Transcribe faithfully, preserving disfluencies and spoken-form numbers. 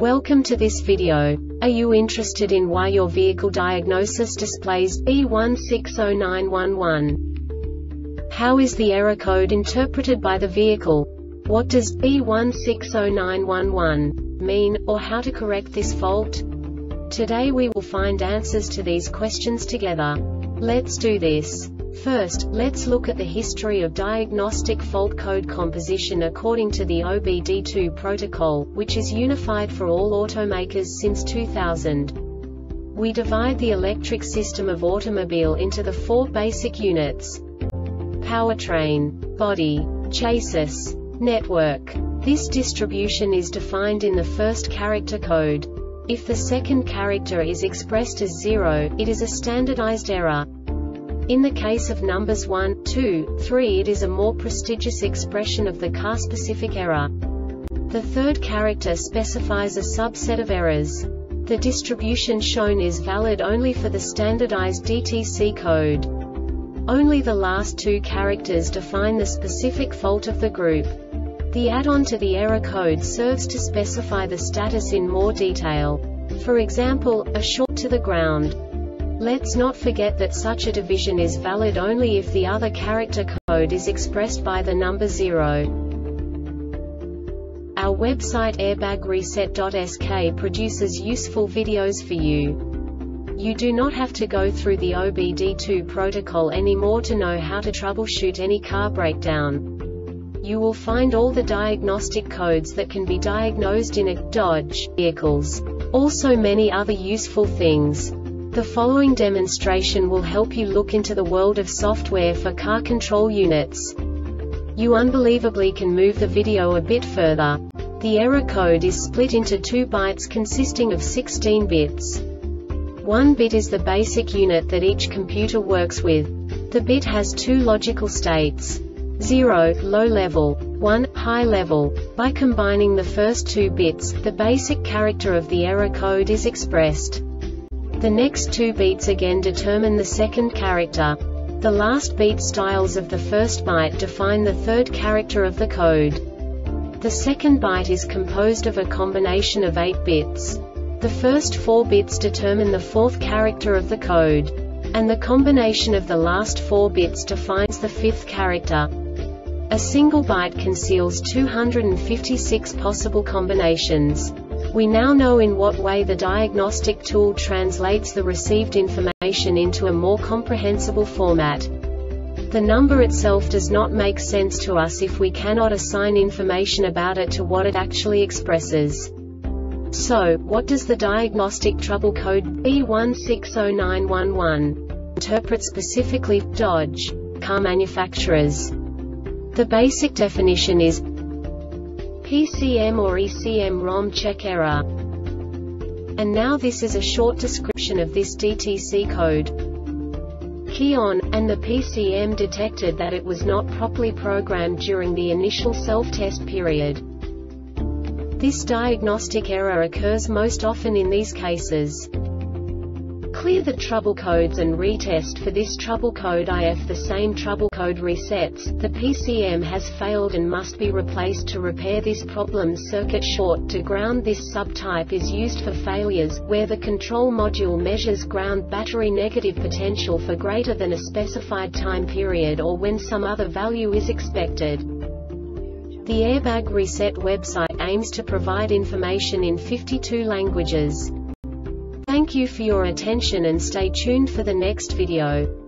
Welcome to this video. Are you interested in why your vehicle diagnosis displays B one six zero nine one one? How is the error code interpreted by the vehicle? What does B one six zero nine one one mean, or how to correct this fault? Today we will find answers to these questions together. Let's do this. First, let's look at the history of diagnostic fault code composition according to the O B D two protocol, which is unified for all automakers since two thousand. We divide the electric system of automobile into the four basic units: powertrain, body, chassis, network. This distribution is defined in the first character code. If the second character is expressed as zero, it is a standardized error. In the case of numbers one, two, three, it is a more prestigious expression of the car-specific error. The third character specifies a subset of errors. The distribution shown is valid only for the standardized D T C code. Only the last two characters define the specific fault of the group. The add-on to the error code serves to specify the status in more detail. For example, a short to the ground. Let's not forget that such a division is valid only if the other character code is expressed by the number zero. Our website airbag reset dot S K produces useful videos for you. You do not have to go through the O B D two protocol anymore to know how to troubleshoot any car breakdown. You will find all the diagnostic codes that can be diagnosed in a Dodge vehicles. Also many other useful things. The following demonstration will help you look into the world of software for car control units. You unbelievably can move the video a bit further. The error code is split into two bytes consisting of sixteen bits. One bit is the basic unit that each computer works with. The bit has two logical states: zero, low level, one, high level. By combining the first two bits, the basic character of the error code is expressed. The next two beats again determine the second character. The last beat styles of the first byte define the third character of the code. The second byte is composed of a combination of eight bits. The first four bits determine the fourth character of the code. And the combination of the last four bits defines the fifth character. A single byte conceals two hundred fifty-six possible combinations. We now know in what way the diagnostic tool translates the received information into a more comprehensible format. The number itself does not make sense to us if we cannot assign information about it to what it actually expresses. So, what does the diagnostic trouble code B one six zero nine one one interpret specifically for Dodge car manufacturers? The basic definition is P C M or E C M ROM check error. And now this is a short description of this D T C code. Key on, and the P C M detected that it was not properly programmed during the initial self-test period. This diagnostic error occurs most often in these cases. Clear the trouble codes and retest for this trouble code. If the same trouble code resets, the P C M has failed and must be replaced to repair this problem. Circuit short to ground. This subtype is used for failures where the control module measures ground battery negative potential for greater than a specified time period or when some other value is expected. The Airbag Reset website aims to provide information in fifty-two languages. Thank you for your attention and stay tuned for the next video.